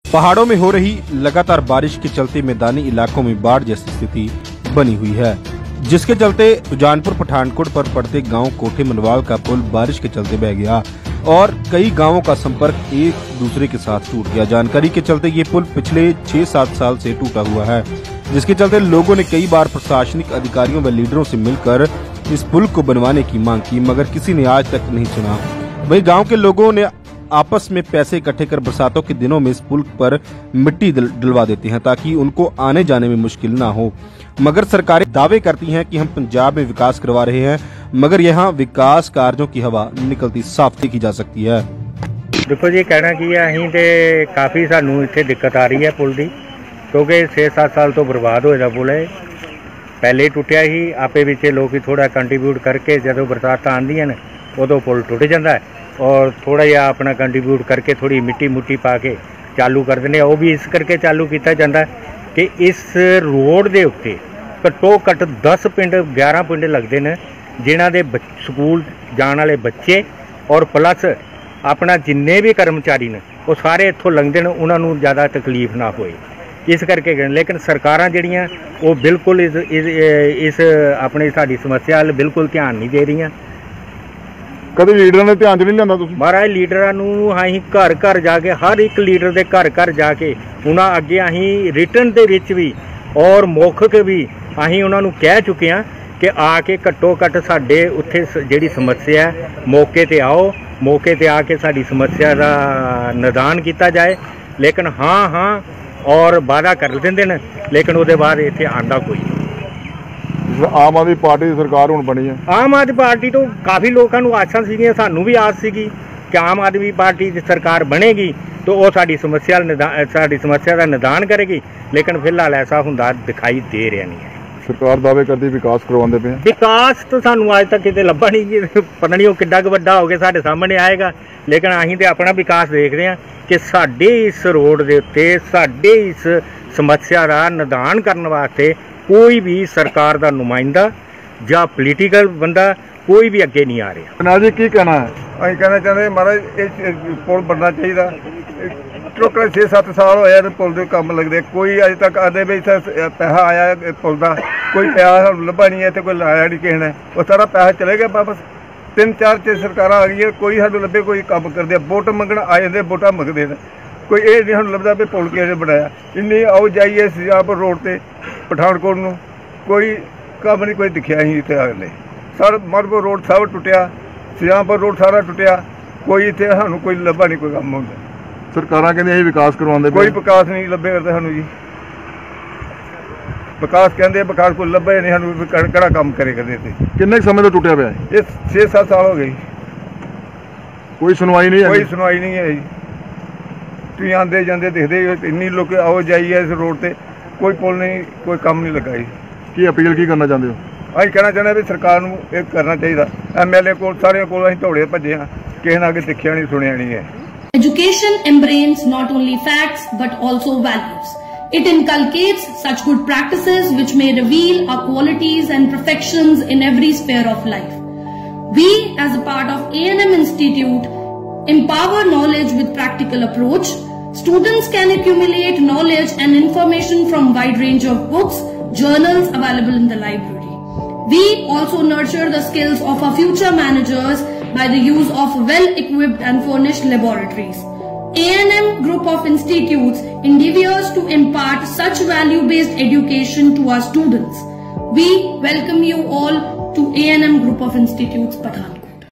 पहाड़ों में हो रही लगातार बारिश के चलते मैदानी इलाकों में बाढ़ जैसी स्थिति बनी हुई है, जिसके चलते सुजानपुर पठानकोट पर पड़ते गांव कोठे मनवाल का पुल बारिश के चलते बह गया और कई गांवों का संपर्क एक दूसरे के साथ टूट गया। जानकारी के चलते ये पुल पिछले 6-7 साल से टूटा हुआ है, जिसके चलते लोगों ने कई बार प्रशासनिक अधिकारियों व लीडरों से मिलकर इस पुल को बनवाने की मांग की, मगर किसी ने आज तक नहीं सुना। वहीं गांव के लोगों ने आपस में पैसे इकट्ठे कर बरसातों के दिनों में इस पुल पर मिट्टी डलवा देते हैं ताकि उनको आने जाने में मुश्किल ना हो। मगर सरकारें दावे करती हैं कि हम पंजाब में विकास करवा रहे हैं, मगर यहाँ विकास कार्यों की हवा निकलती साफ देखी जा सकती है। देखो जी, कहना की है, अहीं ते काफ़ी सानू इत्थे दिक्कत आ रही है पुल की, क्योंकि 6-7 साल तो बर्बाद होया पुल है। पहले ही टुटिया ही, आपे विच लोग थोड़ा कंट्रीब्यूट करके जो बरसात आंदियां ने उदों पुल टुट जाता है और थोड़ा जिहा अपना कंट्रीब्यूट करके थोड़ी मिट्टी मुट्टी पा के चालू कर देने। वो भी इस करके चालू किया जाता है कि इस रोड के उत्ते घट्टो घट्ट 10 पिंड 11 पिंड लगते हैं, जिन्हां दे स्कूल जाने वाले बच्चे और प्लस अपना जिन्ने भी कर्मचारी ने वो सारे इत्थों लंघते हैं, उन्होंने ज़्यादा तकलीफ ना होए इस करके। लेकिन सरकारां जिहड़ियां वो बिल्कुल इस अपनी साडी समस्या वाल बिल्कुल ध्यान नहीं दे रही। कभी लीडर ने ध्यान नहीं लिया? महाराज लीडरां नूं असीं घर घर जाके, हर एक लीडर के घर घर जाके उन्हां अगे असीं रिटन दे विच भी और मौखिक भी असीं उन्हां नूं कह चुके हैं कि आके घट्टो घट्ट साडे उत्थे जिहड़ी समस्या है मौके ते आओ, मौके ते आके साडी समस्या का निदान किया जाए। लेकिन हाँ और वादा कर देंदे ने, लेकिन उसदे बाद इत्थे आंदा कोई नहीं। आम आदमी पार्टी की सरकार हुण बनी है। आम आदमी पार्टी तो काफ़ी लोगों को आसां सीगियां, सानू भी आस सीगी कि आम आदमी पार्टी की सरकार बनेगी तो वो साडी समस्या का निदान करेगी, लेकिन फिलहाल ऐसा हुंदा दिखाई दे रहा नहीं है। सरकार दावे करती विकास करवाते पे, विकास तो सानू अज तक किते लभा नहीं, पता नहीं वो किड्डा क वड्डा हो के साडे सामने आएगा। लेकिन असीं ते अपना विकास देख रहे हैं कि साडे इस रोड दे उत्ते साडे इस समस्या का निदान करने वास्ते कोई भी सरकार का नुमाइंदा या पोलीटिकल बंदा कोई भी अगे नहीं आ रहा। जी की कहना है? अं कहना चाहते महाराज पुल बनना चाहिए। टोकरे 6-7 साल होया पुल के काम लगते, कोई अज तक आते भी इतना पैसा आया पुल का, कोई पैसा लभा नहीं है, कोई लाया नहीं किसी ने, वो सारा पैसा चले गया वापस। 3-4 सरकार आ गई, कोई सानू लभे कोई काम करते, वोट मंगण आ जाते, वोटा मंगते हैं, कोई ये नहीं सानू लभदा भी पुल किसी बनाया। इन्नी आओ जाइए सुजानपुर रोड से पठानकोट नूं कोई काम नहीं, कोई दिखिया ही इतने आने सर मरपुर रोड सब टुटिया, सुजानपुर रोड सारा टुटिया, कोई इतने सानू कोई लभा नहीं कोई काम होंदा। सरकारां कहंदियां असीं विकास करवाउंदे, कोई विकास नहीं लभे करते सानू जी। विकास कहते विकास कोई लभे नहीं सानू, किहड़ा काम करे करदे ते। किन्ने समय तो टुटिया पिया? ये 6-7 साल हो गए, कोई सुनवाई नहीं है। कोई सुनवाई नहीं है जी। तुसीं आंदे जांदे दिखदे इन्नी लोग आओ जाइए इस रोड से, कोई पुल नहीं, कोई काम नहीं लगा जी। की अपील की करना चाहते हो? असीं कहना चाहते भी सरकार नूं ये करना चाहिए। MLA कोल सारे कोल असीं दौड़े भजे हाँ, किसी ने अगे दिखिया नहीं सुनिया नहीं है। Education embraces not only facts but also values. It inculcates such good practices which may reveal our qualities and perfections in every sphere of life. We, as a part of A&M Institute, empower knowledge with practical approach. Students can accumulate knowledge and information from wide range of books, journals available in the library. We also nurture the skills of our future managers by the use of well-equipped and furnished laboratories. A&M Group of Institutes endeavors to impart such value-based education to our students. We welcome you all to A&M Group of Institutes, Pathankot.